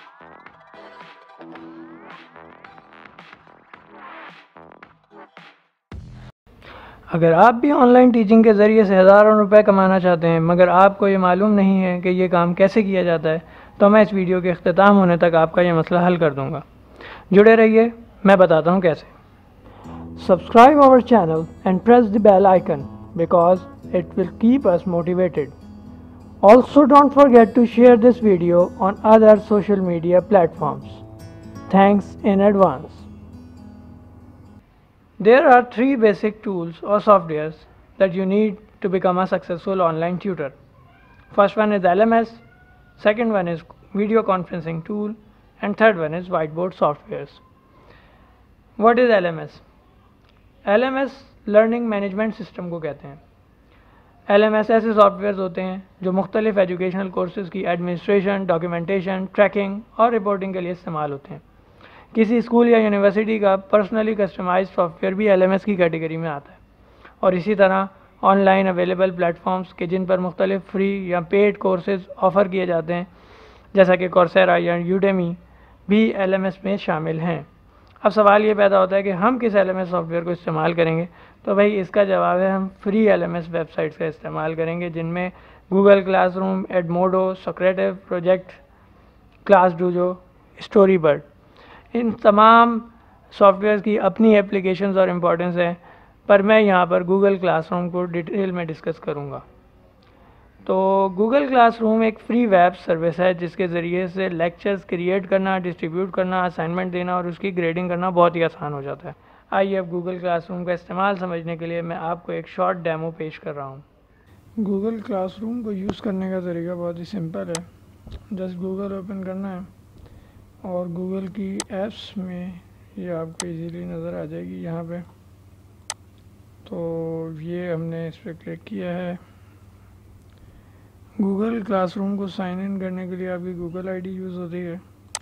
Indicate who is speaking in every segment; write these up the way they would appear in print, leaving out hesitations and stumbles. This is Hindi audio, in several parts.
Speaker 1: अगर आप भी ऑनलाइन टीचिंग के ज़रिए से हज़ारों रुपए कमाना चाहते हैं मगर आपको ये मालूम नहीं है कि ये काम कैसे किया जाता है, तो मैं इस वीडियो के अख्ताम होने तक आपका ये मसला हल कर दूंगा। जुड़े रहिए, मैं बताता हूँ कैसे। Subscribe our channel and press the bell icon because it will keep us motivated. Also don't forget to share this video on other social media platforms. Thanks in advance. There are three basic tools or softwares that you need to become a successful online tutor. First one is LMS, second one is video conferencing tool, and third one is whiteboard softwares. What is LMS? LMS learning management system को कहते हैं। LMS ऐसे सॉफ्टवेयर होते हैं जो मुख्तलिफ एजुकेशनल कोर्सेज़ की एडमिनिस्ट्रेशन, डॉक्यूमेंटेशन, ट्रैकिंग और रिपोर्टिंग के लिए इस्तेमाल होते हैं। किसी स्कूल या यूनिवर्सिटी का पर्सनली कस्टमाइज्ड सॉफ्टवेयर भी LMS की कैटेगरी में आता है। और इसी तरह ऑनलाइन अवेलेबल प्लेटफॉर्म्स के जिन पर मुख्तलिफ फ्री या पेड कोर्सेज ऑफ़र किए जाते हैं, जैसा कि कोर्सेरा या यूडेमी, भी LMS में शामिल हैं। अब सवाल ये पैदा होता है कि हम किस LMS सॉफ्टवेयर को इस्तेमाल करेंगे। तो भाई इसका जवाब है हम फ्री LMS वेबसाइट्स का इस्तेमाल करेंगे, जिनमें Google Classroom, Edmodo, Socrative, project, ClassDojo, Storybird, इन तमाम सॉफ्टवेयर की अपनी एप्लीकेशंस और इम्पोर्टेंस है, पर मैं यहाँ पर गूगल क्लासरूम को डिटेल में डिस्कस करूँगा। तो गूगल क्लासरूम एक फ्री वेब सर्विस है जिसके ज़रिए से लेक्चर्स क्रिएट करना, डिस्ट्रीब्यूट करना, असाइनमेंट देना और उसकी ग्रेडिंग करना बहुत ही आसान हो जाता है। आइए अब गूगल क्लासरूम का इस्तेमाल समझने के लिए मैं आपको एक शॉर्ट डेमो पेश कर रहा हूँ। गूगल क्लासरूम को यूज़ करने का तरीका बहुत ही सिंपल है। जस्ट गूगल ओपन करना है और गूगल की ऐप्स में ये आपको इजीली नज़र आ जाएगी यहाँ पे। तो ये हमने इस पर क्लिक किया है। गूगल क्लासरूम को साइन इन करने के लिए आपकी गूगल आईडी यूज़ होती है।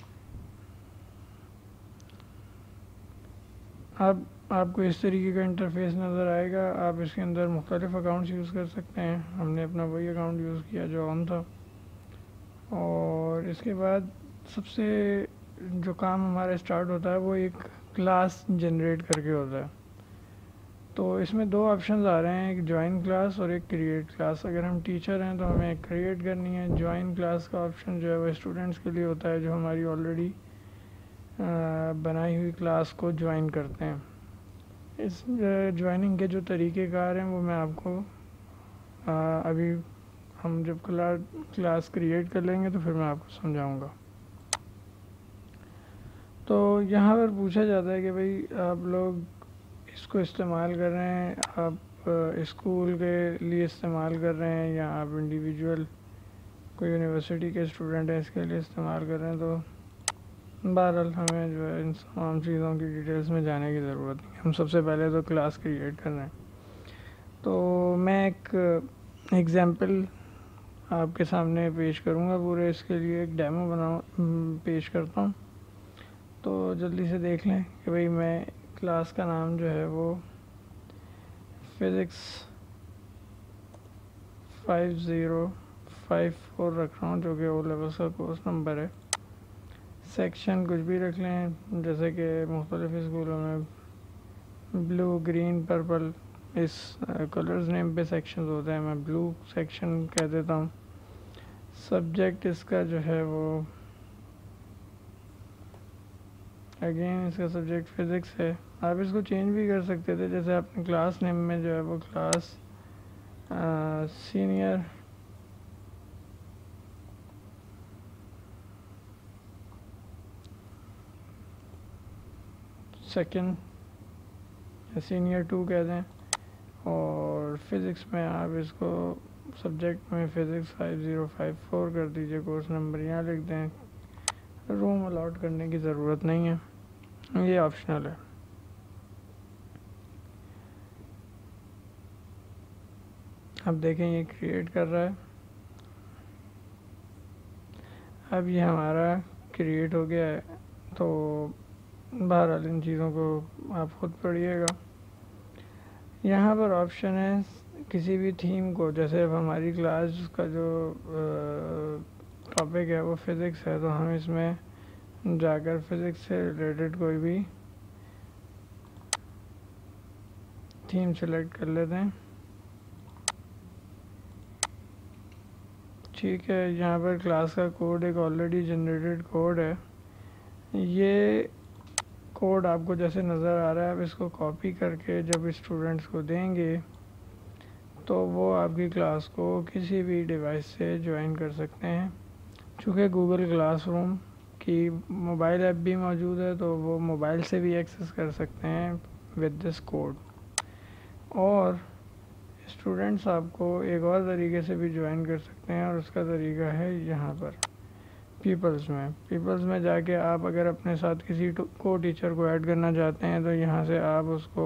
Speaker 1: अब आपको इस तरीके का इंटरफेस नज़र आएगा। आप इसके अंदर मुख्तलिफ़ अकाउंट्स यूज़ कर सकते हैं। हमने अपना वही अकाउंट यूज़ किया जो ऑन था। और इसके बाद सबसे जो काम हमारा स्टार्ट होता है वो एक क्लास जनरेट करके होता है। तो इसमें दो ऑप्शंस आ रहे हैं, एक ज्वाइन क्लास और एक क्रिएट क्लास। अगर हम टीचर हैं तो हमें क्रिएट करनी है। ज्वाइन क्लास का ऑप्शन जो है वो स्टूडेंट्स के लिए होता है जो हमारी ऑलरेडी बनाई हुई क्लास को ज्वाइन करते हैं। इस ज्वाइनिंग के जो तरीक़ेकार हैं वो मैं आपको अभी हम जब क्लास क्रिएट कर लेंगे तो फिर मैं आपको समझाऊंगा। तो यहाँ पर पूछा जाता है कि भाई आप लोग इसको इस्तेमाल कर रहे हैं, आप स्कूल के लिए इस्तेमाल कर रहे हैं या आप इंडिविजुअल कोई यूनिवर्सिटी के स्टूडेंट हैं इसके लिए इस्तेमाल कर रहे हैं। तो बहरहाल हमें जो है इन तमाम चीज़ों की डिटेल्स में जाने की ज़रूरत नहीं। हम सबसे पहले तो क्लास क्रिएट कर रहे हैं। तो मैं एक एग्ज़ाम्पल आपके सामने पेश करूँगा। पूरे इसके लिए एक डेमो पेश करता हूँ। तो जल्दी से देख लें कि भाई मैं क्लास का नाम जो है वो फिज़िक्स 5054 रख रहा हूँ, जो कि ओ लेवल्स का कोर्स नंबर है। सेक्शन कुछ भी रख लें, जैसे कि मुख्तलिफ़ स्कूलों में ब्लू, ग्रीन, पर्पल इस कलर्स नेम पे सेक्शंस होते हैं। मैं ब्लू सेक्शन कह देता हूँ। सब्जेक्ट इसका जो है वो अगेन इसका सब्जेक्ट फ़िज़िक्स है। आप इसको चेंज भी कर सकते थे, जैसे अपने क्लास नेम में जो है वो क्लास सीनियर सेकंड या सीनियर 2 कह दें। और फिज़िक्स में आप इसको सब्जेक्ट में फ़िज़िक्स 5054 कर दीजिए। कोर्स नंबर यहाँ लिख दें। रूम अलॉट करने की ज़रूरत नहीं है, ये ऑप्शनल है। अब देखें ये क्रिएट कर रहा है। अब ये हमारा क्रिएट हो गया है। तो बहरहाल इन चीज़ों को आप खुद पढ़िएगा। यहाँ पर ऑप्शन है किसी भी थीम को, जैसे अब हमारी क्लास का जो टॉपिक है वो फ़िज़िक्स है, तो हम इसमें जाकर फिज़िक्स से रिलेटेड कोई भी थीम सेलेक्ट कर लेते हैं। ठीक है, यहाँ पर क्लास का कोड एक ऑलरेडी जनरेटेड कोड है। ये कोड आपको जैसे नज़र आ रहा है, आप इसको कॉपी करके जब स्टूडेंट्स को देंगे तो वो आपकी क्लास को किसी भी डिवाइस से ज्वाइन कर सकते हैं। चूँकि गूगल क्लासरूम की मोबाइल ऐप भी मौजूद है तो वो मोबाइल से भी एक्सेस कर सकते हैं विद दिस कोड। और स्टूडेंट्स आपको एक और तरीके से भी ज्वाइन कर सकते हैं, और उसका तरीका है यहाँ पर पीपल्स में जाके आप अगर अपने साथ किसी को टीचर को ऐड करना चाहते हैं तो यहाँ से आप उसको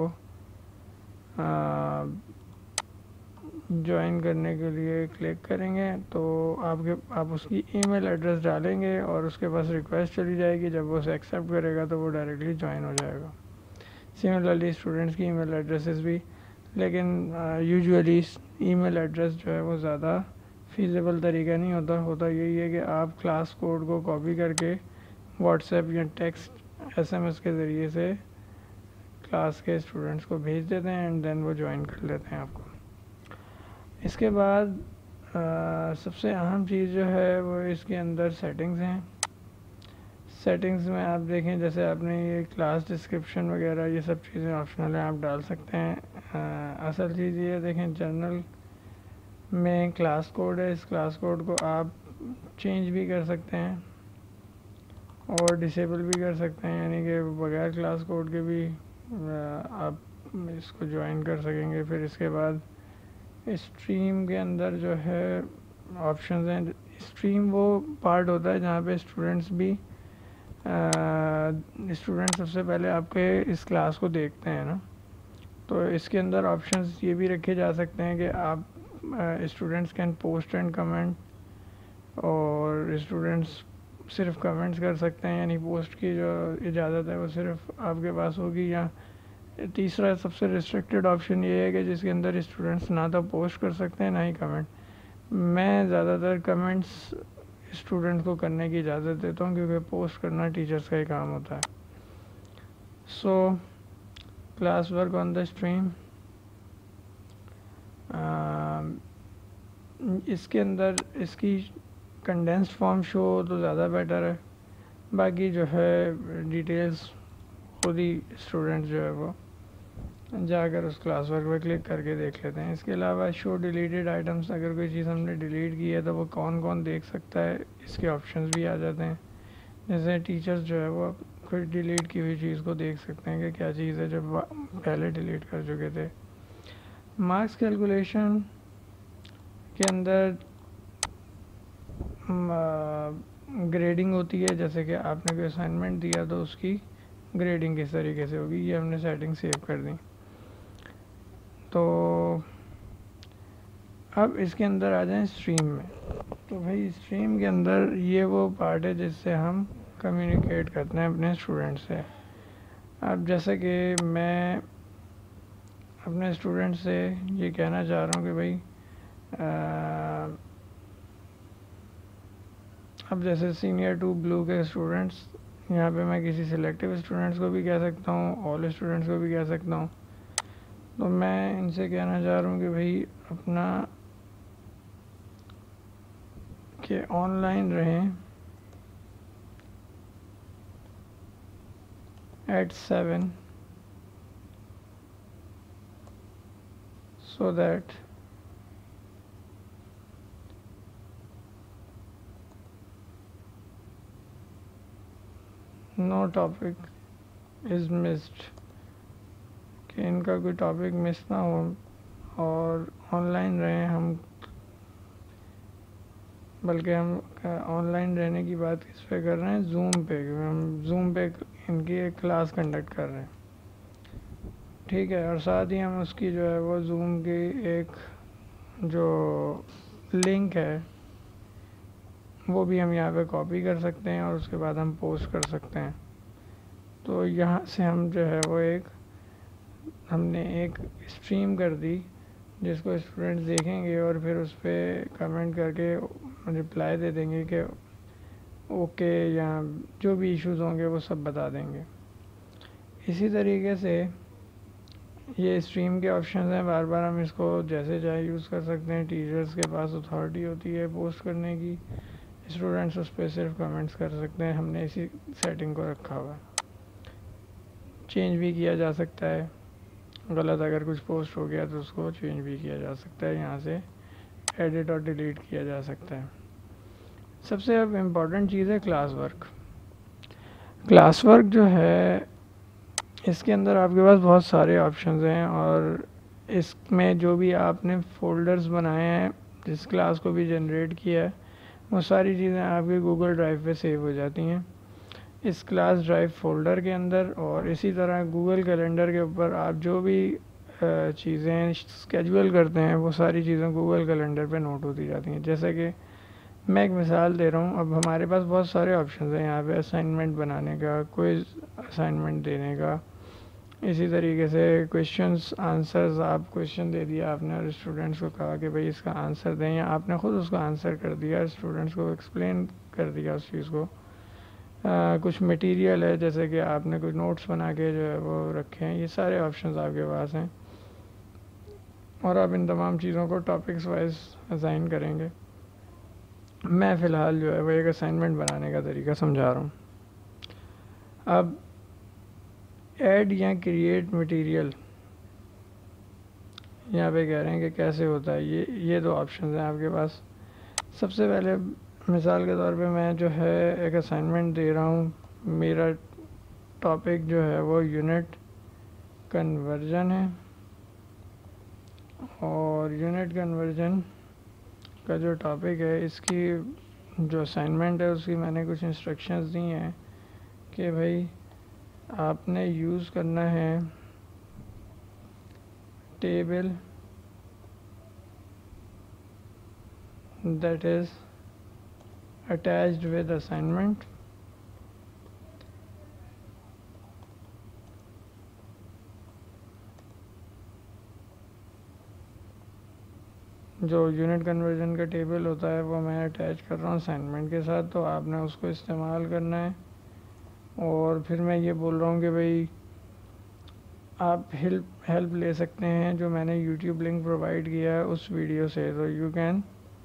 Speaker 1: ज्वाइन करने के लिए क्लिक करेंगे तो आप उसकी ईमेल एड्रेस डालेंगे और उसके पास रिक्वेस्ट चली जाएगी। जब वो उसे एक्सेप्ट करेगा तो वो डायरेक्टली ज्वाइन हो जाएगा। सिमिलरली स्टूडेंट्स की ईमेल एड्रेसेस भी, लेकिन यूजुअली ईमेल एड्रेस जो है वो ज़्यादा फीज़ेबल तरीका नहीं होता यही है कि आप क्लास कोड को कॉपी करके व्हाट्सएप या टेक्स्ट एसएमएस के ज़रिए से क्लास के स्टूडेंट्स को भेज देते हैं एंड देन वो ज्वाइन कर लेते हैं आपको। इसके बाद सबसे अहम चीज़ जो है वो इसके अंदर सेटिंग्स हैं। सेटिंग्स में आप देखें, जैसे आपने ये क्लास डिस्क्रिप्शन वगैरह ये सब चीज़ें ऑप्शनल हैं, आप डाल सकते हैं। असल चीज़ ये देखें, जनरल में क्लास कोड है, इस क्लास कोड को आप चेंज भी कर सकते हैं और डिसेबल भी कर सकते हैं, यानी कि बगैर क्लास कोड के भी आप इसको ज्वाइन कर सकेंगे। फिर इसके बाद स्ट्रीम के अंदर जो है ऑप्शंस हैं। स्ट्रीम वो पार्ट होता है जहाँ पे स्टूडेंट सबसे पहले आपके इस क्लास को देखते हैं ना, तो इसके अंदर ऑप्शंस ये भी रखे जा सकते हैं कि आप students can post and comment, और स्टूडेंट्स सिर्फ कमेंट्स कर सकते हैं, यानी पोस्ट की जो इजाज़त है वो सिर्फ आपके पास होगी। या तीसरा सबसे रिस्ट्रिक्टेड ऑप्शन ये है कि जिसके अंदर स्टूडेंट्स ना तो पोस्ट कर सकते हैं ना ही कमेंट। मैं ज़्यादातर कमेंट्स स्टूडेंट को करने की इजाज़त देता हूँ क्योंकि पोस्ट करना टीचर्स का ही काम होता है। So class work on the stream, इसके अंदर इसकी कंडेंस्ड फॉर्म शो हो तो ज़्यादा बेटर है, बाकी जो है डिटेल्स खुद ही स्टूडेंट जो है वो जाकर उस क्लास वर्क पर क्लिक करके देख लेते हैं। इसके अलावा शो डिलीटेड आइटम्स, अगर कोई चीज़ हमने डिलीट की है तो वो कौन कौन देख सकता है, इसके ऑप्शंस भी आ जाते हैं। जैसे टीचर्स जो है वो कोई डिलीट की हुई चीज़ को देख सकते हैं कि क्या चीज़ है जो पहले डिलीट कर चुके थे। मार्क्स कैलकुलेशन के अंदर ग्रेडिंग होती है, जैसे कि आपने कोई असाइनमेंट दिया तो उसकी ग्रेडिंग किस तरीके से होगी, ये हमने सेटिंग सेव कर दी। तो अब इसके अंदर आ जाएं स्ट्रीम में। तो भाई स्ट्रीम के अंदर ये वो पार्ट है जिससे हम कम्युनिकेट करते हैं अपने स्टूडेंट से। अब जैसे कि मैं अपने स्टूडेंट से ये कहना चाह रहा हूँ कि भाई अब जैसे सीनियर टू ब्लू के स्टूडेंट्स, यहाँ पे मैं किसी सिलेक्टिव स्टूडेंट्स को भी कह सकता हूँ, ऑल स्टूडेंट्स को भी कह सकता हूँ। तो मैं इनसे कहना चाह रहा हूँ कि भाई अपना कि ऑनलाइन रहें at 7 so that no topic is missed, कि इनका कोई टॉपिक मिस ना हो और ऑनलाइन रहें हम। बल्कि हम ऑनलाइन रहने की बात किस पे कर रहे हैं, जूम पे, हम जूम पे इनकी एक क्लास कंडक्ट कर रहे हैं। ठीक है, और साथ ही हम उसकी जो है वो जूम की एक जो लिंक है वो भी हम यहाँ पे कॉपी कर सकते हैं और उसके बाद हम पोस्ट कर सकते हैं। तो यहाँ से हम जो है वो हमने एक स्ट्रीम कर दी जिसको स्टूडेंट्स देखेंगे और फिर उस पर कमेंट करके रिप्लाई दे देंगे कि ओके या जो भी इश्यूज़ होंगे वो सब बता देंगे। इसी तरीके से ये स्ट्रीम के ऑप्शन हैं, बार बार हम इसको जैसे चाहे यूज़ कर सकते हैं। टीचर्स के पास अथॉरिटी होती है पोस्ट करने की, स्टूडेंट्स उस पर सिर्फ कमेंट्स कर सकते हैं। हमने इसी सेटिंग को रखा हुआ है। चेंज भी किया जा सकता है, गलत अगर कुछ पोस्ट हो गया तो उसको चेंज भी किया जा सकता है, यहाँ से एडिट और डिलीट किया जा सकता है। सबसे अब इम्पॉर्टेंट चीज़ है क्लास वर्क। क्लास वर्क जो है इसके अंदर आपके पास बहुत सारे ऑप्शंस हैं, और इसमें जो भी आपने फ़ोल्डर्स बनाए हैं, जिस क्लास को भी जनरेट किया है, वो सारी चीज़ें आपके गूगल ड्राइव पे सेव हो जाती हैं इस क्लास ड्राइव फ़ोल्डर के अंदर। और इसी तरह गूगल कैलेंडर के ऊपर आप जो भी चीज़ें स्केड्यूल करते हैं वो सारी चीज़ें गूगल कैलेंडर पे नोट होती जाती हैं। जैसे कि मैं एक मिसाल दे रहा हूँ, अब हमारे पास बहुत सारे ऑप्शन हैं यहाँ पे असाइनमेंट बनाने का, क्विज़ असाइनमेंट देने का, इसी तरीके से क्वेश्चंस आंसर्स। आप क्वेश्चन दे दिया आपने और स्टूडेंट्स को कहा कि भाई इसका आंसर दें, या आपने ख़ुद उसका आंसर कर दिया, स्टूडेंट्स को एक्सप्लेन कर दिया उस चीज़ को। कुछ मटेरियल है, जैसे कि आपने कुछ नोट्स बना के जो है वो रखे हैं, ये सारे ऑप्शंस आपके पास हैं। और आप इन तमाम चीज़ों को टॉपिक्स वाइज असाइन करेंगे। मैं फ़िलहाल जो है वो एक असाइनमेंट बनाने का तरीका समझा रहा हूँ। अब ऐड या क्रिएट मटेरियल यहाँ पे कह रहे हैं कि कैसे होता है। ये दो ऑप्शन हैं आपके पास। सबसे पहले मिसाल के तौर पे मैं जो है एक असाइनमेंट दे रहा हूँ। मेरा टॉपिक जो है वो यूनिट कन्वर्जन है, और यूनिट कन्वर्जन का जो टॉपिक है, इसकी जो असाइनमेंट है उसकी मैंने कुछ इंस्ट्रक्शंस दी हैं कि भाई आपने यूज़ करना है table that is attached with assignment, जो यूनिट कन्वर्जन का टेबल होता है वो मैं अटैच कर रहा हूँ असाइनमेंट के साथ, तो आपने उसको इस्तेमाल करना है। और फिर मैं ये बोल रहा हूँ कि भाई आप हेल्प ले सकते हैं जो मैंने यूट्यूब लिंक प्रोवाइड किया है उस वीडियो से, तो you can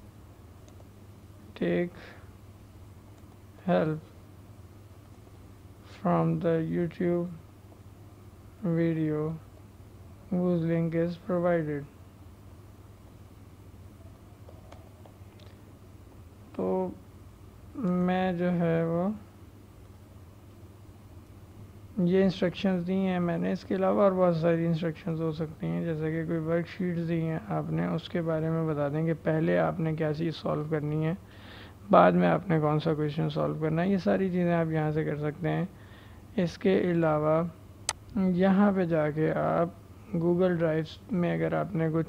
Speaker 1: take help from the YouTube video whose link is provided। तो मैं जो है वो ये इंस्ट्रक्शंस दी हैं मैंने। इसके अलावा और बहुत सारी इंस्ट्रक्शंस हो सकती हैं, जैसे कि कोई वर्कशीट्स दी हैं आपने, उसके बारे में बता दें कि पहले आपने क्या चीज़ सॉल्व करनी है, बाद में आपने कौन सा क्वेश्चन सॉल्व करना है। ये सारी चीज़ें आप यहाँ से कर सकते हैं। इसके अलावा यहाँ पे जाके आप गूगल ड्राइव में अगर आपने कुछ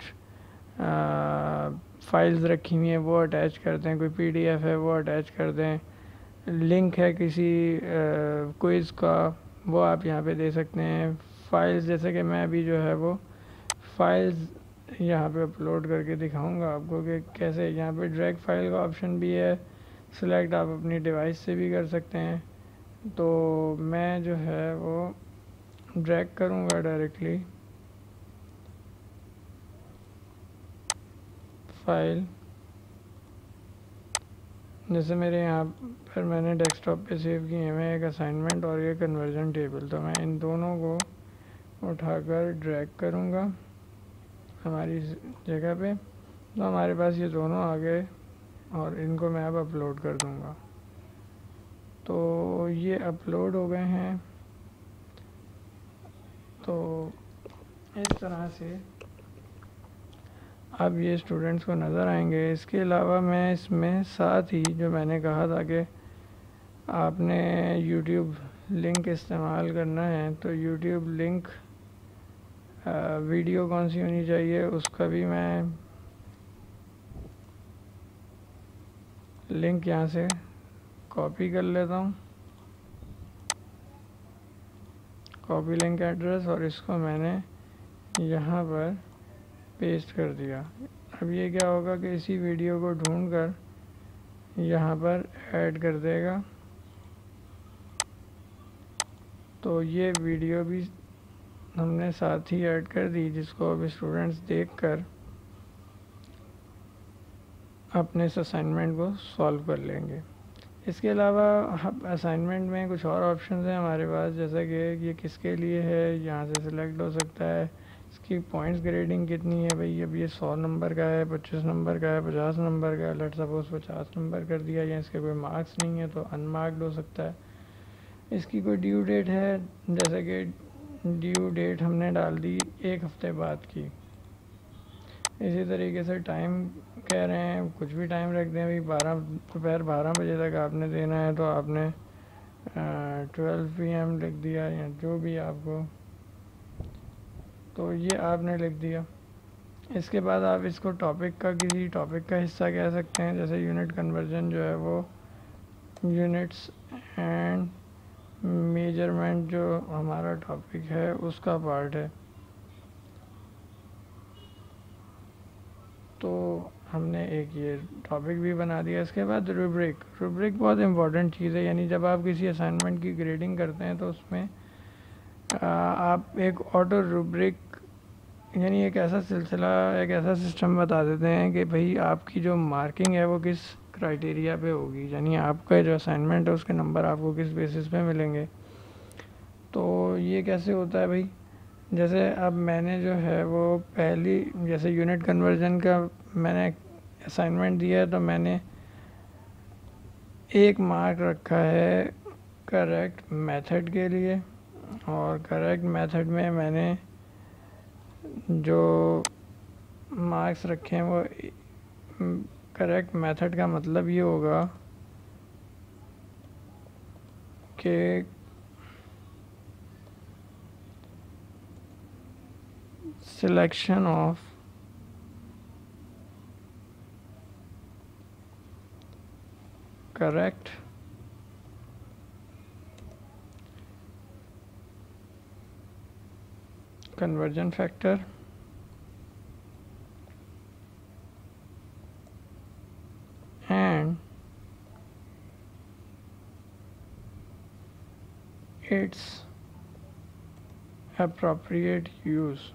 Speaker 1: फाइल्स रखी हुई हैं वो अटैच कर दें, कोई पीडीएफ है वो अटैच कर दें, लिंक है किसी क्विज़ का वो आप यहाँ पे दे सकते हैं। फाइल्स जैसे कि मैं अभी जो है वो फाइल्स यहाँ पे अपलोड करके दिखाऊंगा आपको कि कैसे। यहाँ पे ड्रैग फाइल का ऑप्शन भी है, सिलेक्ट आप अपनी डिवाइस से भी कर सकते हैं। तो मैं जो है वो ड्रैग करूँगा डायरेक्टली फाइल, जैसे मेरे यहाँ पर मैंने डेस्कटॉप पे सेव किए हैं एक असाइनमेंट और ये कन्वर्जन टेबल, तो मैं इन दोनों को उठाकर ड्रैग करूँगा हमारी जगह पे, तो हमारे पास ये दोनों आ गए और इनको मैं अब अपलोड कर दूँगा। तो ये अपलोड हो गए हैं। तो इस तरह से अब ये स्टूडेंट्स को नज़र आएंगे। इसके अलावा मैं इसमें साथ ही जो मैंने कहा था कि आपने यूट्यूब लिंक इस्तेमाल करना है, तो यूट्यूब लिंक वीडियो कौन सी होनी चाहिए उसका भी मैं लिंक यहाँ से कॉपी कर लेता हूँ, कॉपी लिंक एड्रेस, और इसको मैंने यहाँ पर पेस्ट कर दिया। अब ये क्या होगा कि इसी वीडियो को ढूंढकर यहाँ पर ऐड कर देगा। तो ये वीडियो भी हमने साथ ही ऐड कर दी, जिसको अब स्टूडेंट्स देखकर अपने इस असाइनमेंट को सॉल्व कर लेंगे। इसके अलावा असाइनमेंट में कुछ और ऑप्शंस हैं हमारे पास, जैसे कि ये किसके लिए है, यहाँ से सिलेक्ट हो सकता है। इसकी पॉइंट्स ग्रेडिंग कितनी है भाई, अब ये 100 नंबर का है, 25 नंबर का है, 50 नंबर का है। लेट सपोज 50 नंबर कर दिया, या इसके कोई मार्क्स नहीं है तो अनमार्क्ड हो सकता है। इसकी कोई ड्यू डेट है, जैसे कि ड्यू डेट हमने डाल दी 1 हफ्ते बाद की। इसी तरीके से टाइम कह रहे हैं, कुछ भी टाइम रख दें भाई, दोपहर 12 बजे तक आपने देना है, तो आपने 12 PM लिख दिया, या जो भी आपको, तो ये आपने लिख दिया। इसके बाद आप इसको किसी टॉपिक का हिस्सा कह सकते हैं, जैसे यूनिट कन्वर्जन जो है वो यूनिट्स एंड मेजरमेंट जो हमारा टॉपिक है उसका पार्ट है। तो हमने एक ये टॉपिक भी बना दिया। इसके बाद रूब्रिक बहुत इंपॉर्टेंट चीज़ है, यानी जब आप किसी असाइनमेंट की ग्रेडिंग करते हैं तो उसमें आप एक ऑटो रूब्रिक, यानी एक ऐसा सिलसिला, एक ऐसा सिस्टम बता देते हैं कि भाई आपकी जो मार्किंग है वो किस क्राइटेरिया पे होगी, यानी आपका जो असाइनमेंट है उसके नंबर आपको किस बेसिस पे मिलेंगे। तो ये कैसे होता है भाई, जैसे अब मैंने जो है वो पहली, जैसे यूनिट कन्वर्जन का मैंने असाइनमेंट दिया है, तो मैंने 1 मार्क रखा है करेक्ट मेथड के लिए, और करेक्ट मेथड में मैंने जो मार्क्स रखे हैं वो, करेक्ट मेथड का मतलब ये होगा कि selection of correct conversion factor and its appropriate use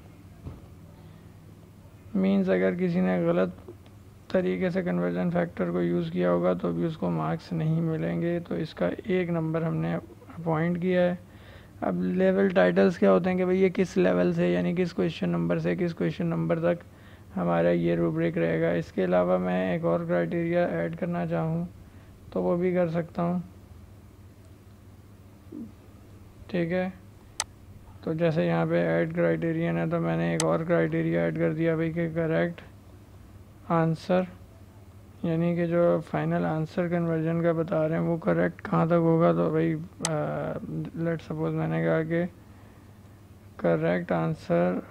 Speaker 1: means अगर किसी ने गलत तरीके से कन्वर्जन फैक्टर को यूज़ किया होगा तो भी उसको मार्क्स नहीं मिलेंगे। तो इसका 1 नंबर हमने अपॉइंट किया है। अब लेवल टाइटल्स क्या होते हैं कि भाई ये किस लेवल से, यानी किस क्वेश्चन नंबर से किस क्वेश्चन नंबर तक हमारा ये रूब्रिक रहेगा। इसके अलावा मैं एक और क्राइटेरिया ऐड करना चाहूँ तो वो भी कर सकता हूँ, ठीक है। तो जैसे यहाँ पे ऐड क्राइटेरियन है, तो मैंने एक और क्राइटेरिया ऐड कर दिया भाई कि करेक्ट आंसर, यानी कि जो फाइनल आंसर कन्वर्जन का बता रहे हैं वो करेक्ट कहाँ तक होगा। तो भाई लेट सपोज मैंने कहा कि correct answer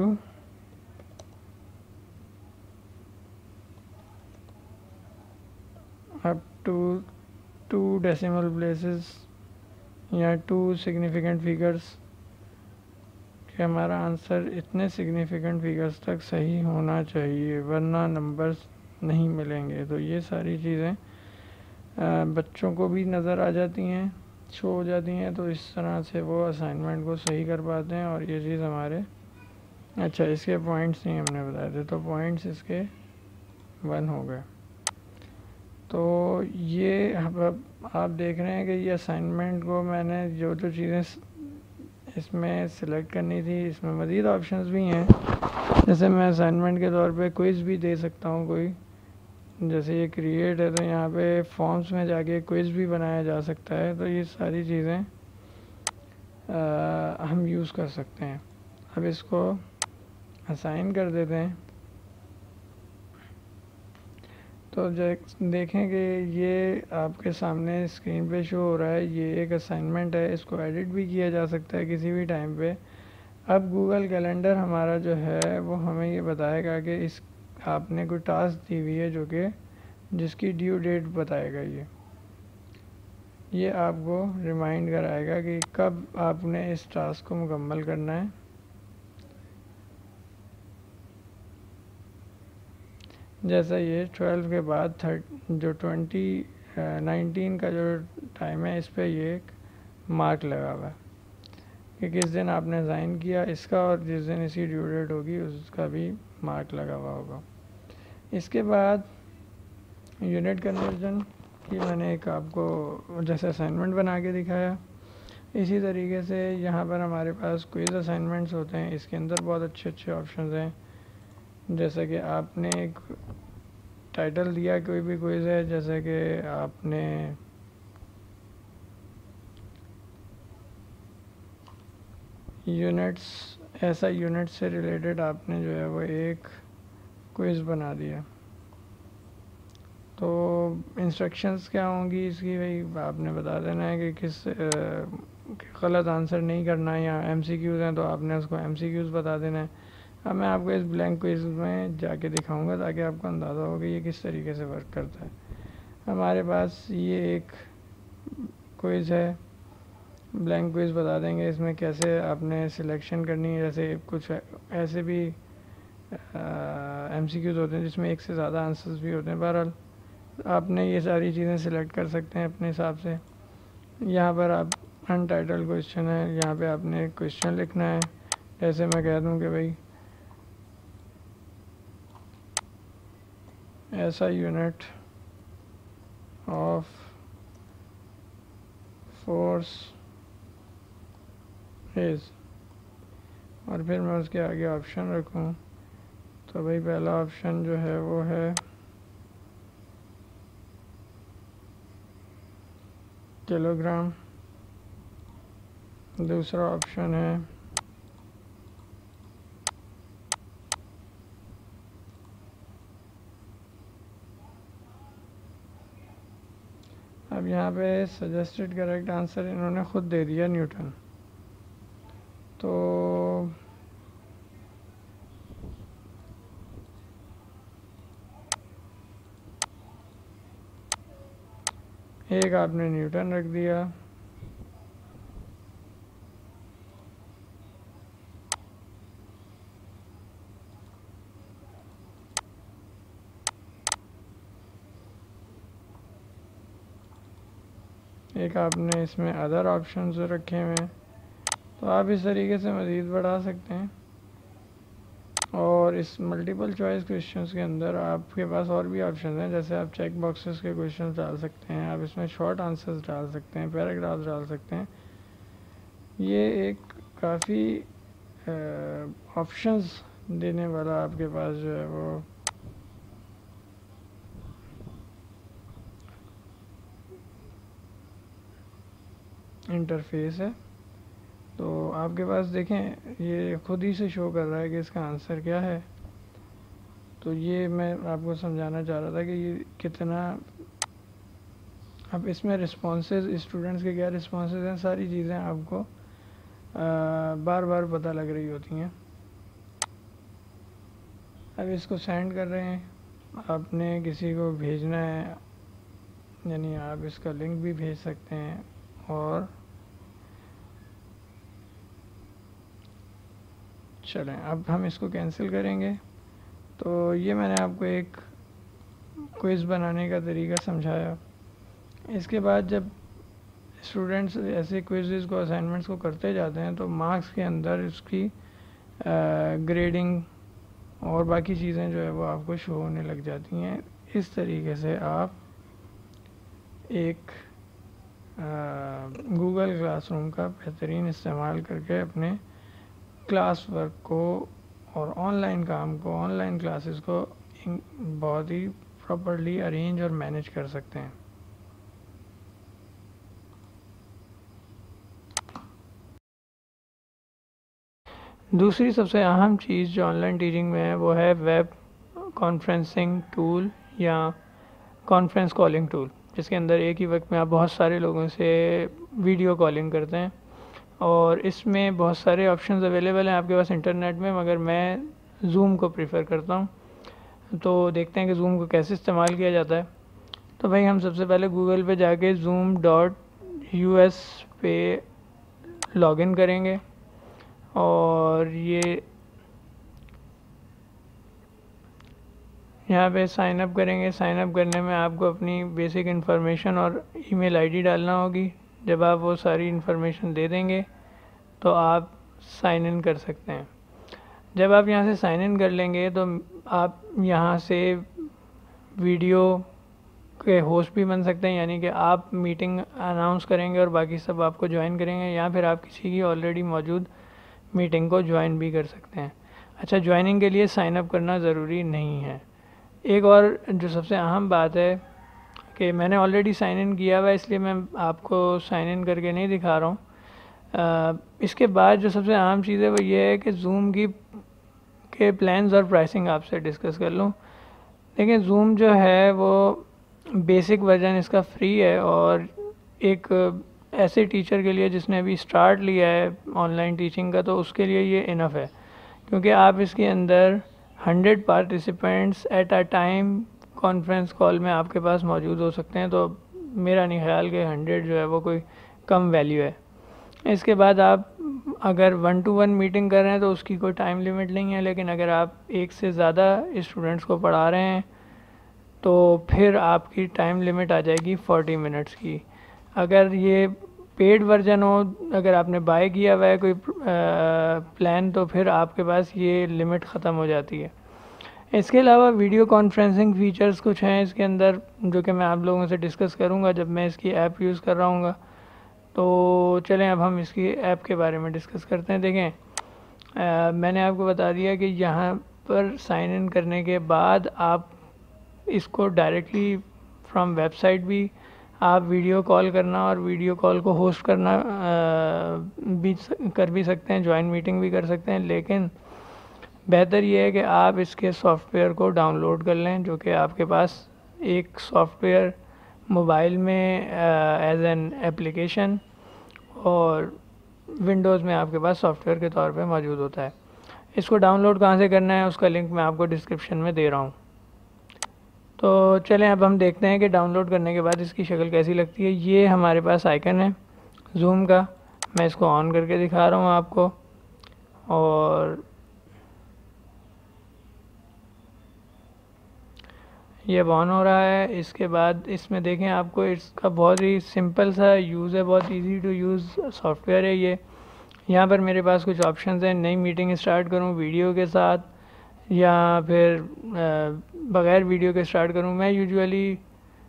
Speaker 1: up to 2 decimal places या 2 सिग्निफिकेंट फिगर्स, कि हमारा आंसर इतने सिग्निफिकेंट फिगर्स तक सही होना चाहिए, वरना नंबर्स नहीं मिलेंगे। तो ये सारी चीज़ें बच्चों को भी नज़र आ जाती हैं, शो हो जाती हैं, तो इस तरह से वो असाइनमेंट को सही कर पाते हैं। और ये चीज़ हमारे, अच्छा इसके पॉइंट्स नहीं हमने बताए थे, तो पॉइंट्स इसके 1 हो गए। तो ये आप देख रहे हैं कि ये असाइनमेंट को मैंने जो जो चीज़ें इसमें सिलेक्ट करनी थी, इसमें मज़ीद ऑप्शंस भी हैं। जैसे मैं असाइनमेंट के तौर पे क्विज़ भी दे सकता हूँ कोई, जैसे ये क्रिएट है तो यहाँ पे फॉर्म्स में जाके क्विज़ भी बनाया जा सकता है। तो ये सारी चीज़ें हम यूज़ कर सकते हैं। अब इसको असाइन कर देते हैं, तो देखें कि ये आपके सामने स्क्रीन पे शो हो रहा है, ये एक असाइनमेंट है, इसको एडिट भी किया जा सकता है किसी भी टाइम पे। अब गूगल कैलेंडर हमारा जो है वो हमें ये बताएगा कि इस आपने कोई टास्क दी हुई है जो कि जिसकी ड्यू डेट बताएगा, ये आपको रिमाइंड कराएगा कि कब आपने इस टास्क को मुकम्मल करना है। जैसा ये 12 के बाद जो 19 का जो टाइम है इस पर ये एक मार्क लगा हुआ है कि किस दिन आपने साइन किया, इसका और जिस दिन इसकी ड्यू डेट होगी उसका भी मार्क लगा हुआ होगा। इसके बाद यूनिट कन्वर्जन की मैंने एक आपको जैसे असाइनमेंट बना के दिखाया, इसी तरीके से यहाँ पर हमारे पास क्विज़ असाइनमेंट्स होते हैं। इसके अंदर बहुत अच्छे अच्छे ऑप्शंस हैं, जैसे कि आपने एक टाइटल दिया कोई भी क्विज़ है, जैसे कि आपने यूनिट्स, ऐसा यूनिट से रिलेटेड आपने जो है वो एक क्विज़ बना दिया, तो इंस्ट्रक्शंस क्या होंगी इसकी, भाई आपने बता देना है कि किस गलत आंसर नहीं करना है, या MCQs हैं तो आपने उसको MCQs बता देना है। अब मैं आपको इस ब्लैंक क्विज़ में जाके दिखाऊंगा ताकि आपको अंदाज़ा हो कि ये किस तरीके से वर्क करता है। हमारे पास ये एक क्विज़ है, ब्लैंक क्विज़ बता देंगे इसमें कैसे आपने सिलेक्शन करनी है। जैसे कुछ ऐसे भी MCQs होते हैं जिसमें एक से ज़्यादा आंसर्स भी होते हैं। बहरहाल आपने ये सारी चीज़ें सिलेक्ट कर सकते हैं अपने हिसाब से। यहाँ पर आप अनटाइटल्ड क्वेश्चन है, यहाँ पे आपने क्वेश्चन लिखना है। जैसे मैं कह दूँ कि भाई ऐसा यूनिट ऑफ फोर्स इज, और फिर मैं उसके आगे ऑप्शन रखूँ, तो भाई पहला ऑप्शन जो है वो है किलोग्राम, दूसरा ऑप्शन है अब यहाँ पे सजेस्टेड करेक्ट आंसर इन्होंने खुद दे दिया न्यूटन, तो एक आपने न्यूटन रख दिया, एक आपने इसमें अदर ऑप्शन रखे हुए हैं। तो आप इस तरीके से मज़ीद बढ़ा सकते हैं, और इस मल्टीपल चॉइस क्वेश्चंस के अंदर आपके पास और भी ऑप्शन हैं। जैसे आप चेक बॉक्सेस के क्वेश्चंस डाल सकते हैं, आप इसमें शॉर्ट आंसर्स डाल सकते हैं, पैराग्राफ्स डाल सकते हैं। ये एक काफ़ी ऑप्शंस देने वाला आपके पास जो है वो इंटरफेस है। तो आपके पास देखें ये खुद ही से शो कर रहा है कि इसका आंसर क्या है। तो ये मैं आपको समझाना चाह रहा था कि ये कितना, अब इसमें रिस्पॉन्सेज स्टूडेंट्स के क्या रिस्पॉन्सेज हैं, सारी चीज़ें आपको बार बार पता लग रही होती हैं। अब इसको सेंड कर रहे हैं, आपने किसी को भेजना है, यानी आप इसका लिंक भी भेज सकते हैं। और चलें अब हम इसको कैंसिल करेंगे। तो ये मैंने आपको एक क्विज़ बनाने का तरीका समझाया। इसके बाद जब स्टूडेंट्स ऐसे क्विज़ को असाइनमेंट्स को करते जाते हैं तो मार्क्स के अंदर इसकी ग्रेडिंग और बाकी चीज़ें जो है वो आपको शो होने लग जाती हैं। इस तरीके से आप एक गूगल क्लासरूम का बेहतरीन इस्तेमाल करके अपने क्लास वर्क को और ऑनलाइन काम को, ऑनलाइन क्लासेस को बहुत ही प्रॉपर्ली अरेंज और मैनेज कर सकते हैं। दूसरी सबसे अहम चीज़ जो ऑनलाइन टीचिंग में है वो है वेब कॉन्फ्रेंसिंग टूल या कॉन्फ्रेंस कॉलिंग टूल, जिसके अंदर एक ही वक्त में आप बहुत सारे लोगों से वीडियो कॉलिंग करते हैं। और इसमें बहुत सारे ऑप्शंस अवेलेबल हैं आपके पास इंटरनेट में, मगर मैं ज़ूम को प्रेफर करता हूँ। तो देखते हैं कि ज़ूम को कैसे इस्तेमाल किया जाता है। तो भाई हम सबसे पहले गूगल पे जाके zoom.us पे लॉगिन करेंगे, और ये यहाँ पे साइन अप करेंगे। साइन अप करने में आपको अपनी बेसिक इन्फॉर्मेशन और ईमेल आईडी डालना होगी। जब आप वो सारी इन्फॉर्मेशन दे देंगे तो आप साइन इन कर सकते हैं। जब आप यहाँ से साइन इन कर लेंगे तो आप यहाँ से वीडियो के होस्ट भी बन सकते हैं, यानी कि आप मीटिंग अनाउंस करेंगे और बाकी सब आपको ज्वाइन करेंगे, या फिर आप किसी की ऑलरेडी मौजूद मीटिंग को ज्वाइन भी कर सकते हैं। अच्छा, ज्वाइनिंग के लिए साइन अप करना ज़रूरी नहीं है। एक और जो सबसे अहम बात है कि मैंने ऑलरेडी साइन इन किया हुआ है, इसलिए मैं आपको साइन इन करके नहीं दिखा रहा हूँ। इसके बाद जो सबसे अहम चीज़ है वो ये है कि ज़ूम के प्लान्स और प्राइसिंग आपसे डिस्कस कर लूँ। देखिए, ज़ूम जो है वो बेसिक वर्जन इसका फ्री है, और एक ऐसे टीचर के लिए जिसने अभी स्टार्ट लिया है ऑनलाइन टीचिंग का, तो उसके लिए ये इनफ है, क्योंकि आप इसके अंदर 100 participants at a time conference call में आपके पास मौजूद हो सकते हैं। तो मेरा नहीं ख्याल कि 100 जो है वो कोई कम वैल्यू है। इसके बाद आप अगर 1-to-1 मीटिंग कर रहे हैं तो उसकी कोई टाइम लिमिट नहीं है, लेकिन अगर आप एक से ज़्यादा स्टूडेंट्स को पढ़ा रहे हैं तो फिर आपकी टाइम लिमिट आ जाएगी 40 मिनट्स की। अगर ये पेड वर्जन हो, अगर आपने बाय किया हुआ है कोई प्लान, तो फिर आपके पास ये लिमिट ख़त्म हो जाती है। इसके अलावा वीडियो कॉन्फ्रेंसिंग फ़ीचर्स कुछ हैं इसके अंदर, जो कि मैं आप लोगों से डिस्कस करूंगा जब मैं इसकी ऐप यूज़ कर रहा हूँगा। तो चलें अब हम इसकी ऐप के बारे में डिस्कस करते हैं। देखें, मैंने आपको बता दिया कि यहाँ पर साइन इन करने के बाद आप इसको डायरेक्टली फ्रॉम वेबसाइट भी आप वीडियो कॉल करना और वीडियो कॉल को होस्ट करना भी कर भी सकते हैं, ज्वाइन मीटिंग भी कर सकते हैं। लेकिन बेहतर ये है कि आप इसके सॉफ्टवेयर को डाउनलोड कर लें, जो कि आपके पास एक सॉफ्टवेयर मोबाइल में एज एन एप्लीकेशन और विंडोज़ में आपके पास सॉफ्टवेयर के तौर पे मौजूद होता है। इसको डाउनलोड कहाँ से करना है उसका लिंक मैं आपको डिस्क्रिप्शन में दे रहा हूँ। तो चलें अब हम देखते हैं कि डाउनलोड करने के बाद इसकी शक्ल कैसी लगती है। ये हमारे पास आइकन है ज़ूम का, मैं इसको ऑन करके दिखा रहा हूँ आपको। और ये ऑन हो रहा है। इसके बाद इसमें देखें, आपको इसका बहुत ही सिंपल सा यूज़ है, बहुत इजी टू यूज़ सॉफ्टवेयर है ये। यहाँ पर मेरे पास कुछ ऑप्शंस हैं, नई मीटिंग स्टार्ट करूँ वीडियो के साथ या फिर बग़ैर वीडियो के स्टार्ट करूँ। मैं यूजुअली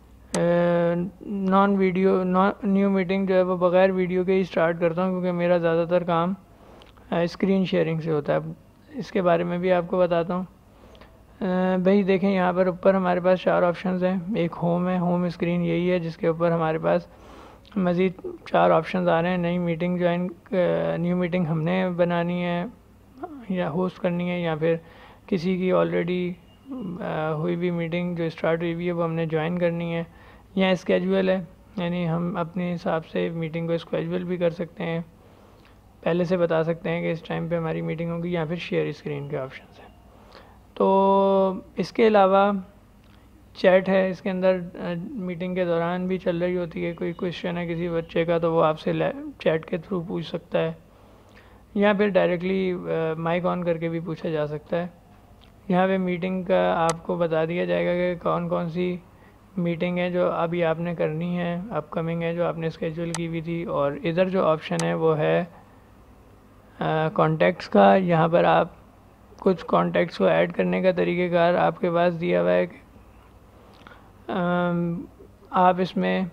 Speaker 1: न्यू मीटिंग जो है वो बग़ैर वीडियो के ही स्टार्ट करता हूँ, क्योंकि मेरा ज़्यादातर काम स्क्रीन शेयरिंग से होता है। इसके बारे में भी आपको बताता हूँ। भाई देखें, यहाँ पर ऊपर हमारे पास 4 ऑप्शंस हैं। एक होम है, होम स्क्रीन यही है जिसके ऊपर हमारे पास मज़ीद 4 ऑप्शंस आ रहे हैं। नई मीटिंग ज्वाइन, न्यू मीटिंग हमने बनानी है या होस्ट करनी है, या फिर किसी की ऑलरेडी हुई भी मीटिंग जो स्टार्ट हुई हुई है वो हमने ज्वाइन करनी है। या स्केजुअल है, यानी हम अपने हिसाब से मीटिंग को स्केजुअल भी कर सकते हैं, पहले से बता सकते हैं कि इस टाइम पे हमारी मीटिंग होगी, या फिर शेयर स्क्रीन के ऑप्शन हैं। तो इसके अलावा चैट है, इसके अंदर मीटिंग के दौरान भी चल रही होती है। कोई क्वेश्चन है किसी बच्चे का तो वो आपसे चैट के थ्रू पूछ सकता है, या फिर डायरेक्टली माइक ऑन करके भी पूछा जा सकता है। यहाँ पे मीटिंग का आपको बता दिया जाएगा कि कौन कौन सी मीटिंग है जो अभी आपने करनी है, अपकमिंग है जो आपने स्केड्यूल की हुई थी। और इधर जो ऑप्शन है वो है कॉन्टैक्ट्स का। यहाँ पर आप कुछ कॉन्टैक्ट्स को ऐड करने का तरीक़ेकार आपके पास दिया हुआ है कि आप इसमें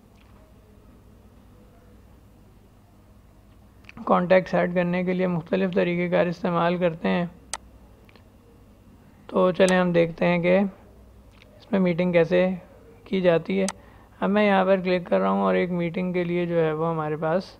Speaker 1: कॉन्टैक्ट्स ऐड करने के लिए मुख्तलिफ़ तरीक़ेकार इस्तेमाल करते हैं। तो चलें हम देखते हैं कि इसमें मीटिंग कैसे की जाती है। अब मैं यहाँ पर क्लिक कर रहा हूँ और एक मीटिंग के लिए जो है वो हमारे पास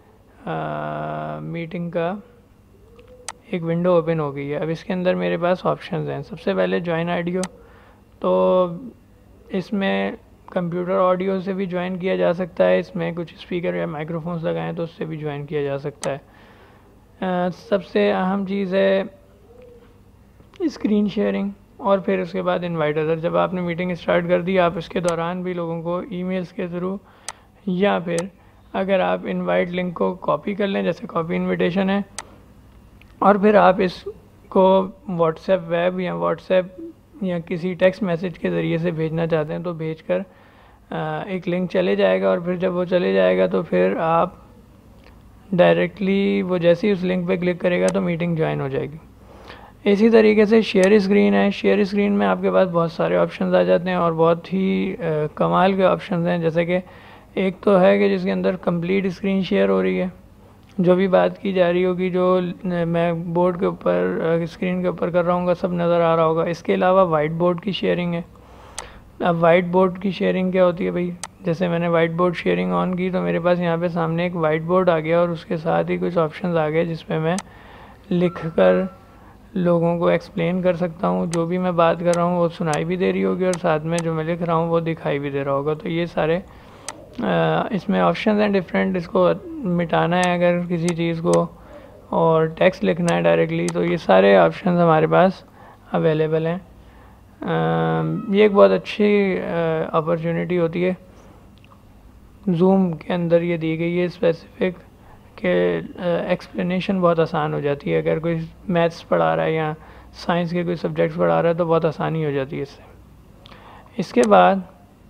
Speaker 1: मीटिंग का एक विंडो ओपन हो गई है। अब इसके अंदर मेरे पास ऑप्शंस हैं। सबसे पहले ज्वाइन ऑडियो, तो इसमें कंप्यूटर ऑडियो से भी ज्वाइन किया जा सकता है। इसमें कुछ स्पीकर या माइक्रोफोन्स लगाएं तो उससे भी ज्वाइन किया जा सकता है। सबसे अहम चीज़ है स्क्रीन शेयरिंग, और फिर उसके बाद इनवाइट अदर। जब आपने मीटिंग स्टार्ट कर दी, आप इसके दौरान भी लोगों को ईमेल्स के थ्रू, या फिर अगर आप इनवाइट लिंक को कॉपी कर लें, जैसे कॉपी इनविटेशन है, और फिर आप इसको व्हाट्सएप वेब या व्हाट्सएप या किसी टेक्स्ट मैसेज के ज़रिए से भेजना चाहते हैं तो भेजकर एक लिंक चले जाएगा, और फिर जब वो चले जाएगा तो फिर आप डायरेक्टली वो जैसे ही उस लिंक पे क्लिक करेगा तो मीटिंग ज्वाइन हो जाएगी। इसी तरीके से शेयर स्क्रीन है। शेयर स्क्रीन में आपके पास बहुत सारे ऑप्शंस आ जाते हैं और बहुत ही कमाल के ऑप्शंस हैं। जैसे कि एक तो है कि जिसके अंदर कंप्लीट स्क्रीन शेयर हो रही है, जो भी बात की जा रही होगी, जो मैं बोर्ड के ऊपर स्क्रीन के ऊपर कर रहा हूँ सब नज़र आ रहा होगा। इसके अलावा वाइट बोर्ड की शेयरिंग है। अब वाइट बोर्ड की शेयरिंग क्या होती है भाई, जैसे मैंने वाइट बोर्ड शेयरिंग ऑन की तो मेरे पास यहाँ पे सामने एक वाइट बोर्ड आ गया और उसके साथ ही कुछ ऑप्शंस आ गए जिसमें मैं लिख कर लोगों को एक्सप्लेन कर सकता हूँ। जो भी मैं बात कर रहा हूँ वो सुनाई भी दे रही होगी और साथ में जो मैं लिख रहा हूँ वो दिखाई भी दे रहा होगा। तो ये सारे इसमें ऑप्शंस हैं डिफरेंट। इसको मिटाना है अगर किसी चीज़ को और टेक्स्ट लिखना है डायरेक्टली, तो ये सारे ऑप्शंस हमारे पास अवेलेबल हैं। ये एक बहुत अच्छी अपॉर्चुनिटी होती है। जूम के अंदर ये दी गई है स्पेसिफिक कि एक्सप्लेनेशन बहुत आसान हो जाती है। अगर कोई मैथ्स पढ़ा रहा है या साइंस के कोई सब्जेक्ट्स पढ़ा रहा है तो बहुत आसानी हो जाती है इससे। इसके बाद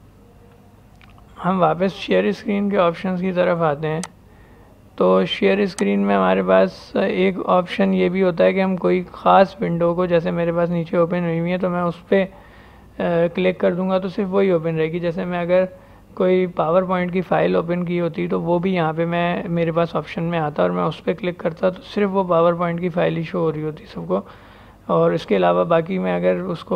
Speaker 1: हम वापस शेयर स्क्रीन के ऑप्शंस की तरफ आते हैं। तो शेयर स्क्रीन में हमारे पास एक ऑप्शन ये भी होता है कि हम कोई ख़ास विंडो को, जैसे मेरे पास नीचे ओपन हुई हुई है तो मैं उस पर क्लिक कर दूंगा तो सिर्फ वही ओपन रहेगी। जैसे मैं अगर कोई पावर पॉइंट की फ़ाइल ओपन की होती तो वो भी यहाँ पे मेरे पास ऑप्शन में आता और मैं उस पर क्लिक करता तो सिर्फ वो पावर पॉइंट की फ़ाइल ही शो हो रही होती सबको। और इसके अलावा बाकी मैं अगर उसको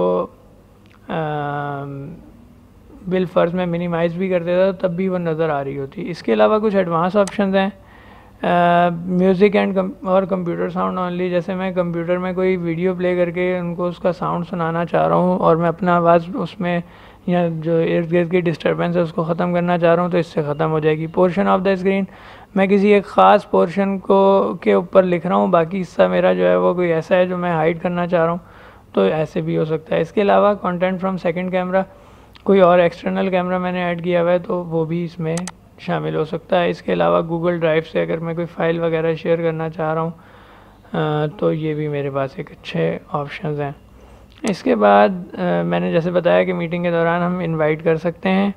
Speaker 1: बिल फ़र्ज़ में मिनिमाइज़ भी कर देता तब भी वो नज़र आ रही होती। इसके अलावा कुछ एडवांस ऑप्शन हैं, म्यूज़िक एंड और कंप्यूटर साउंड ऑनली। जैसे मैं कंप्यूटर में कोई वीडियो प्ले करके उनको उसका साउंड सुनाना चाह रहा हूँ और मैं अपना आवाज़ उसमें या जो इर्द गिर्द की डिस्टर्बेंस है उसको ख़त्म करना चाह रहा हूँ तो इससे ख़त्म हो जाएगी। पोर्शन ऑफ द स्क्रीन, मैं किसी एक ख़ास पोर्शन को के ऊपर लिख रहा हूँ, बाकी हिस्सा मेरा जो है वो कोई ऐसा है जो मैं हाइड करना चाह रहा हूँ तो ऐसे भी हो सकता है। इसके अलावा कंटेंट फ्रॉम सेकंड कैमरा, कोई और एक्सटर्नल कैमरा मैंने ऐड किया हुआ है तो वो भी इसमें शामिल हो सकता है। इसके अलावा गूगल ड्राइव से अगर मैं कोई फ़ाइल वगैरह शेयर करना चाह रहा हूँ तो ये भी मेरे पास एक अच्छे ऑप्शंस हैं। इसके बाद मैंने जैसे बताया कि मीटिंग के दौरान हम इनवाइट कर सकते हैं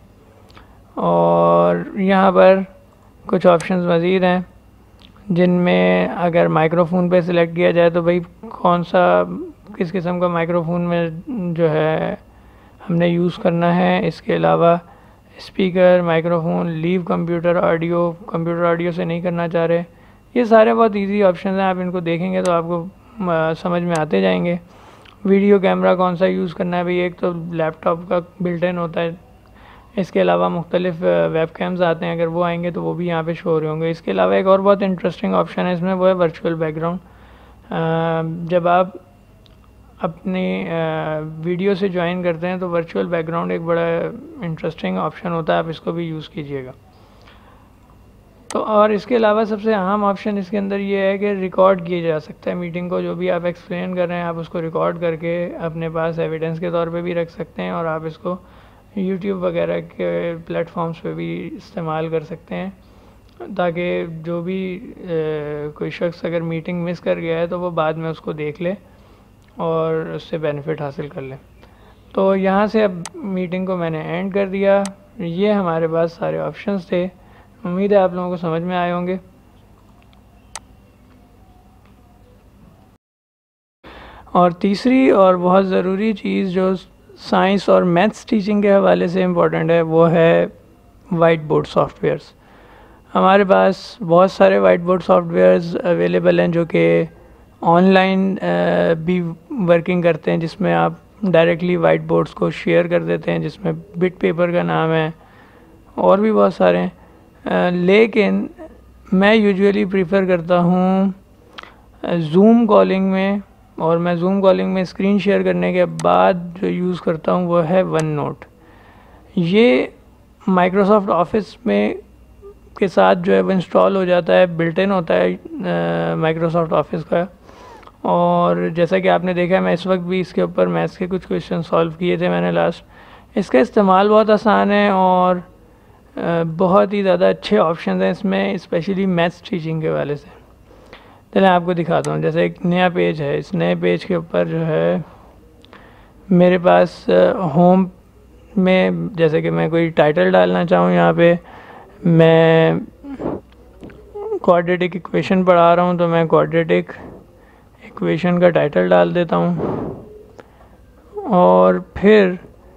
Speaker 1: और यहाँ पर कुछ ऑप्शंस मज़ीद हैं जिनमें अगर माइक्रोफोन पे सिलेक्ट किया जाए तो भाई कौन सा किस किस्म का माइक्रोफोन में जो है हमने यूज़ करना है। इसके अलावा speaker, microphone, leave computer audio से नहीं करना चाह रहे। ये सारे बहुत इजी ऑप्शन हैं, आप इनको देखेंगे तो आपको समझ में आते जाएंगे। वीडियो कैमरा कौन सा यूज़ करना है भाई, एक तो लैपटॉप का बिल्ट इन होता है। इसके अलावा मुख्तलिफ वेब कैम्स आते हैं, अगर वो आएंगे तो वो भी यहाँ पे शो हो रहे होंगे। इसके अलावा एक और बहुत इंटरेस्टिंग ऑप्शन है इसमें, वो है वर्चुअल बैकग्राउंड। जब आप अपनी वीडियो से ज्वाइन करते हैं तो वर्चुअल बैकग्राउंड एक बड़ा इंटरेस्टिंग ऑप्शन होता है, आप इसको भी यूज़ कीजिएगा। तो और इसके अलावा सबसे अहम ऑप्शन इसके अंदर ये है कि रिकॉर्ड किया जा सकता है मीटिंग को। जो भी आप एक्सप्लेन कर रहे हैं आप उसको रिकॉर्ड करके अपने पास एविडेंस के तौर पे भी रख सकते हैं और आप इसको यूट्यूब वगैरह के प्लेटफॉर्म्स पे भी इस्तेमाल कर सकते हैं ताकि जो भी कोई शख्स अगर मीटिंग मिस कर गया है तो वो बाद में उसको देख ले और उससे बेनिफिट हासिल कर ले। तो यहाँ से अब मीटिंग को मैंने एंड कर दिया। ये हमारे पास सारे ऑप्शंस थे, उम्मीद है आप लोगों को समझ में आए होंगे। और तीसरी और बहुत ज़रूरी चीज़ जो साइंस और मैथ्स टीचिंग के हवाले से इम्पोर्टेंट है वो है वाइट बोर्ड सॉफ्टवेयर्स। हमारे पास बहुत सारे वाइट बोर्ड सॉफ्टवेयर्स अवेलेबल हैं जो कि ऑनलाइन भी वर्किंग करते हैं, जिसमें आप डायरेक्टली वाइट बोर्ड्स को शेयर कर देते हैं, जिसमें बिट पेपर का नाम है और भी बहुत सारे हैं। लेकिन मैं यूजुअली प्रीफर करता हूँ ज़ूम कॉलिंग में, और मैं ज़ूम कॉलिंग में स्क्रीन शेयर करने के बाद जो यूज़ करता हूँ वो है वन नोट। ये माइक्रोसॉफ्ट ऑफिस में के साथ जो है वो इंस्टॉल हो जाता है, बिल्ट इन होता है माइक्रोसॉफ्ट ऑफिस का। और जैसा कि आपने देखा है मैं इस वक्त भी इसके ऊपर मैथ्स के कुछ क्वेश्चन सॉल्व किए थे मैंने लास्ट। इसका इस्तेमाल बहुत आसान है और बहुत ही ज़्यादा अच्छे ऑप्शन हैं इसमें, स्पेशली मैथ्स टीचिंग के वाले से। चलिए आपको दिखाता हूँ। जैसे एक नया पेज है, इस नए पेज के ऊपर जो है मेरे पास होम में जैसे कि मैं कोई टाइटल डालना चाहूँ, यहाँ पे मैं क्वाड्रेटिक इक्वेशन पढ़ा रहा हूँ तो मैं क्वाड्रेटिक इक्वेशन का टाइटल डाल देता हूँ। और फिर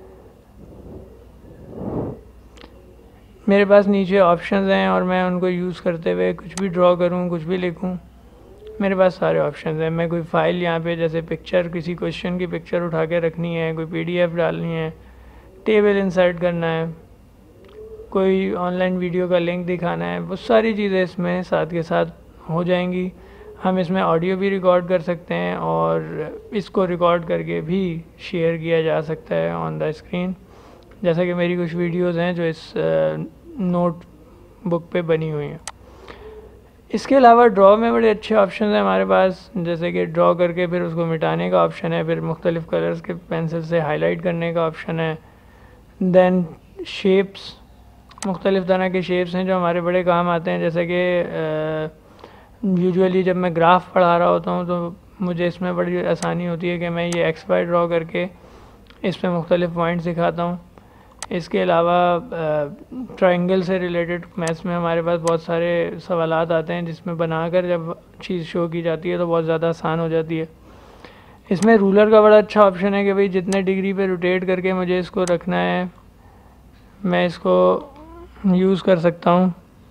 Speaker 1: मेरे पास नीचे ऑप्शंस हैं और मैं उनको यूज़ करते हुए कुछ भी ड्रॉ करूँ, कुछ भी लिखूँ, मेरे पास सारे ऑप्शंस हैं। मैं कोई फ़ाइल यहाँ पे जैसे पिक्चर, किसी क्वेश्चन की पिक्चर उठा के रखनी है, कोई PDF डालनी है, टेबल इंसर्ट करना है, कोई ऑनलाइन वीडियो का लिंक दिखाना है, वो सारी चीज़ें इसमें साथ के साथ हो जाएंगी। हम इसमें ऑडियो भी रिकॉर्ड कर सकते हैं और इसको रिकॉर्ड करके भी शेयर किया जा सकता है ऑन द स्क्रीन, जैसा कि मेरी कुछ वीडियोस हैं जो इस नोट बुक पे बनी हुई हैं। इसके अलावा ड्रॉ में बड़े अच्छे ऑप्शन हैं हमारे पास, जैसे कि ड्रॉ करके फिर उसको मिटाने का ऑप्शन है, फिर मुख्तलिफ़ कलर्स के पेंसिल से हाईलाइट करने का ऑप्शन है। देन शेप्स, मुख्तलिफ़ तरह के शेप्स हैं जो हमारे बड़े काम आते हैं, जैसे कि यूजुअली जब मैं ग्राफ पढ़ा रहा होता हूँ तो मुझे इसमें बड़ी आसानी होती है कि मैं ये XY ड्रॉ करके इस पर मुख्तलिफ़ पॉइंट्स दिखाता हूँ। इसके अलावा ट्रायंगल से रिलेटेड मैथ्स में हमारे पास बहुत सारे सवालात आते हैं जिसमें बनाकर जब चीज़ शो की जाती है तो बहुत ज़्यादा आसान हो जाती है। इसमें रूलर का बड़ा अच्छा ऑप्शन है कि भाई जितने डिग्री पे रोटेट करके मुझे इसको रखना है मैं इसको यूज़ कर सकता हूँ।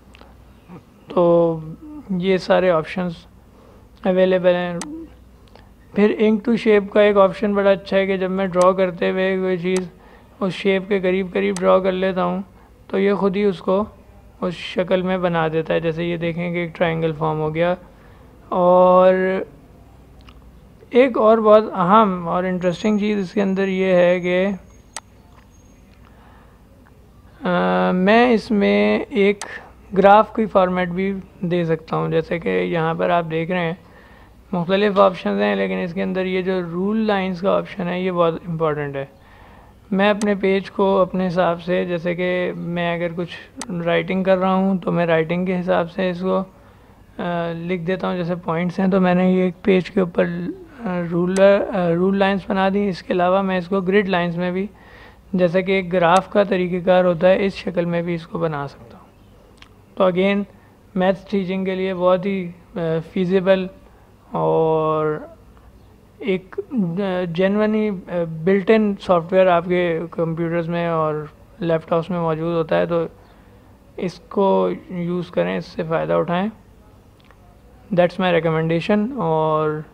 Speaker 1: तो ये सारे ऑप्शंस अवेलेबल हैं। फिर इंक टू शेप का एक ऑप्शन बड़ा अच्छा है कि जब मैं ड्रॉ करते हुए कोई चीज़ उस शेप के करीब करीब ड्रॉ कर लेता हूँ तो ये ख़ुद ही उसको उस शक्ल में बना देता है। जैसे ये देखें कि एक ट्रायंगल फॉर्म हो गया। और एक और बहुत अहम और इंटरेस्टिंग चीज़ इसके अंदर ये है कि मैं इसमें एक ग्राफ की फॉर्मेट भी दे सकता हूँ। जैसे कि यहाँ पर आप देख रहे हैं मुख्तलिफ़ ऑप्शन हैं, लेकिन इसके अंदर ये जो रूल लाइंस का ऑप्शन है ये बहुत इम्पॉर्टेंट है। मैं अपने पेज को अपने हिसाब से, जैसे कि मैं अगर कुछ राइटिंग कर रहा हूँ तो मैं राइटिंग के हिसाब से इसको लिख देता हूँ। जैसे पॉइंट्स हैं तो मैंने ये एक पेज के ऊपर रूल लाइंस बना दी। इसके अलावा मैं इसको ग्रिड लाइंस में भी, जैसे कि एक ग्राफ का तरीक़ेकार होता है, इस शक्ल में भी इसको बना सकता हूँ। तो अगेन मैथ्स टीचिंग के लिए बहुत ही फ़ीज़िबल और एक जेन्युइनली बिल्ट इन सॉफ्टवेयर आपके कंप्यूटर्स में और लैपटॉप्स में मौजूद होता है, तो इसको यूज़ करें, इससे फ़ायदा उठाएं। That's my recommendation. और